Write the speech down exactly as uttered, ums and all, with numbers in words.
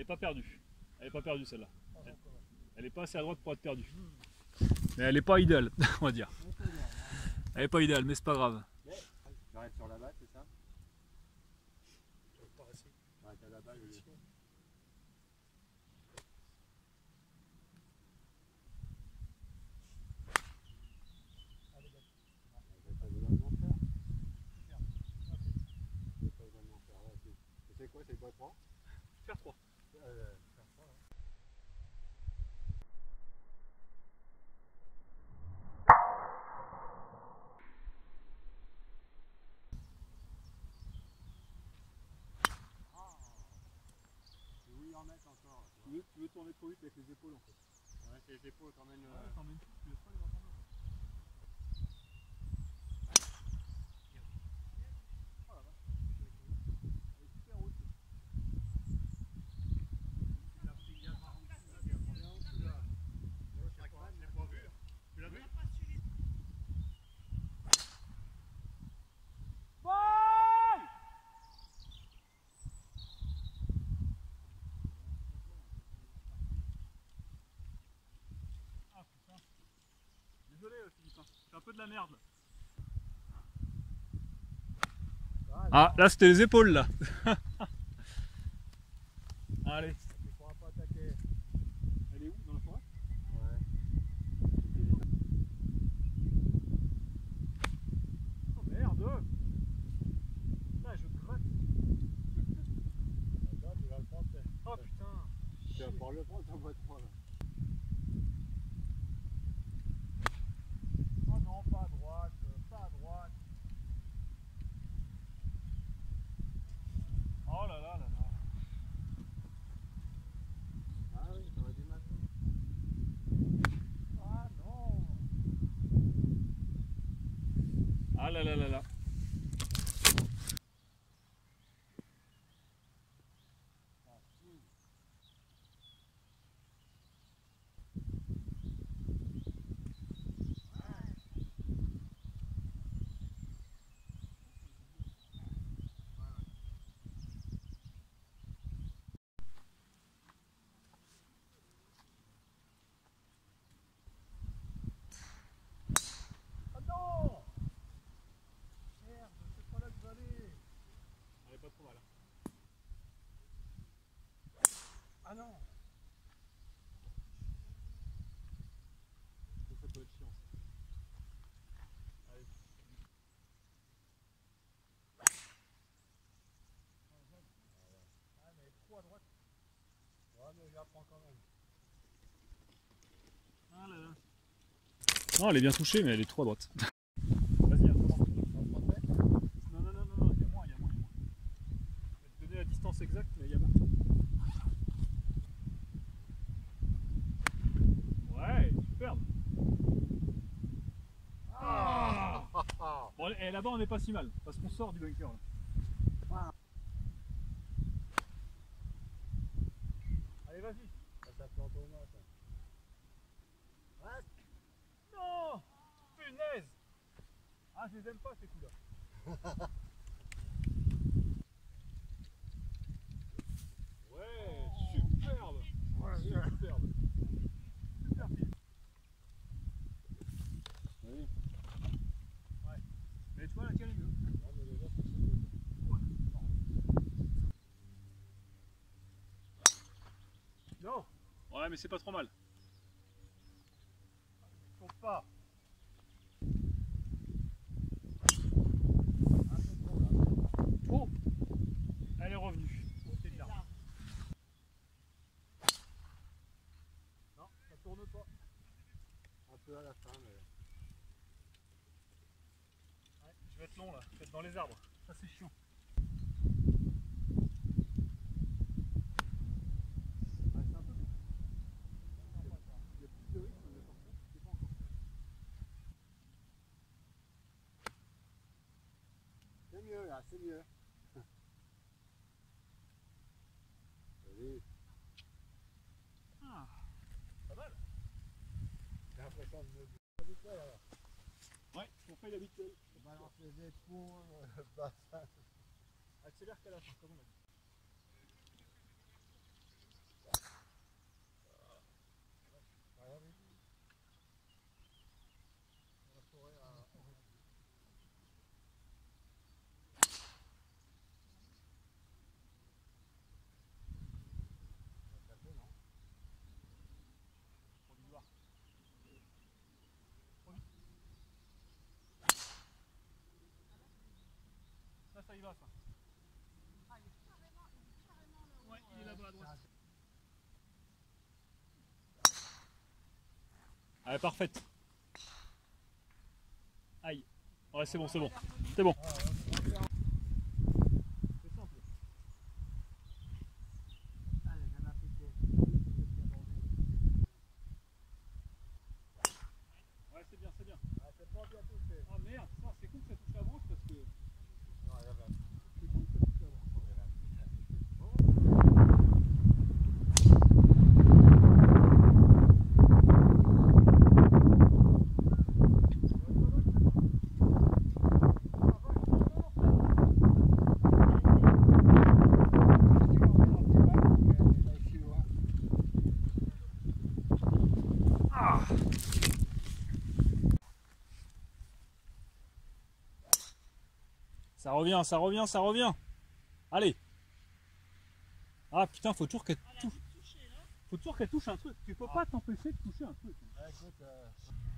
pas perdue. Elle est pas perdue celle-là. Elle, elle est pas assez à droite pour être perdue. Mais elle est pas idéale, on va dire. Elle est pas idéale, mais c'est pas grave. J'arrête sur la balle, c'est ça? Pas assez. J'arrête à la balle. Je... C'est quoi, c'est le bois trois? Faire trois. Euh, faire trois, hein. Oui, en mettre encore. Tu veux, tu veux tourner trop vite avec les épaules en fait. Ouais, c'est les épaules, t'emmènes. Ouais, Euh... t'emmènes tout, tu laisses pas les bras tomber. Oh la vache. Elle est super haute. Il a pris bien par en dessous, là, bien. Combien en dessous, là? Je sais pas, je l'ai pas vu. Tu l'as vu? Ah putain. Désolé Philippe, c'est un peu de la merde. Ah, là c'était les épaules là. Allez. Il ne pourra pas attaquer. Elle est où? Dans la forêt? Ouais. Oh merde. Là je gratte. Attends, tu vas le prendre. Oh putain. Tu vas pouvoir le prendre, ton bois trois là. Oh non, pas à droite, pas à droite. Oh là là là là. Ah oui, t'aurais dû maintenant. Ah non. Ah là là là là. Ah non. Ça peut être chiant. Allez. Ah mais trop à droite. Ouais mais je la prends quand même. Ah là là. Non, elle est bien touchée, mais elle est trop à droite. Vas-y, recommence. Non, non, non, non, non, il y a moins, il y a moins, il y a moins. Je vais te donner la distance exacte, mais il y a moins. Ouais, superbe. Ah bon, et là-bas, on n'est pas si mal, parce qu'on sort du bunker. Là. Ah. Allez, vas-y. Ça, ça plante au moins ça. Ouais. Non, punaise. Ah, je les aime pas ces coups-là. Ouais, superbe. Ouais, superbe. Super film. oui. Ouais. Mais tu vois, la tienne est mieux. Non mais les autres c'est mieux. Ouais. Non. Ouais, mais c'est pas trop mal. Faut pas. Oh, elle est revenue. C'est de l'arbre. Non, ça tourne pas. Un peu à la fin mais... Ouais, je vais être long là, je vais être dans les arbres. Ça c'est chiant. Ouais, c'est un peu long. Il y a plus de rythme, mais par contre, c'est pas encore fait. C'est mieux là, c'est mieux. Allez. Ah, pas mal. J'ai l'impression de me dire alors. Ouais, on fait l'habituel. Je balance les épaules, le bassin. Accélère qu'à la fin, comme on a dit. ça y va ça. Ah, il est carrément, il est carrément là-haut. Ouais, il est là-bas à droite. Allez, parfaite. Aïe. Ouais, c'est bon, c'est bon. C'est bon. C'est simple. Allez, j'en ai appliqué. Ouais, c'est bien, c'est bien. Ah, c'est pas bien touché. Ah merde, ça, c'est con que ça touche la branche parce que. Non, il y avait C'est con que ça touche la branche. Ça revient, ça revient, ça revient. Allez. Ah putain, faut toujours qu'elle touche. Faut toujours qu'elle touche un truc. Tu peux pas t'empêcher de toucher un truc. Ouais, écoute, euh...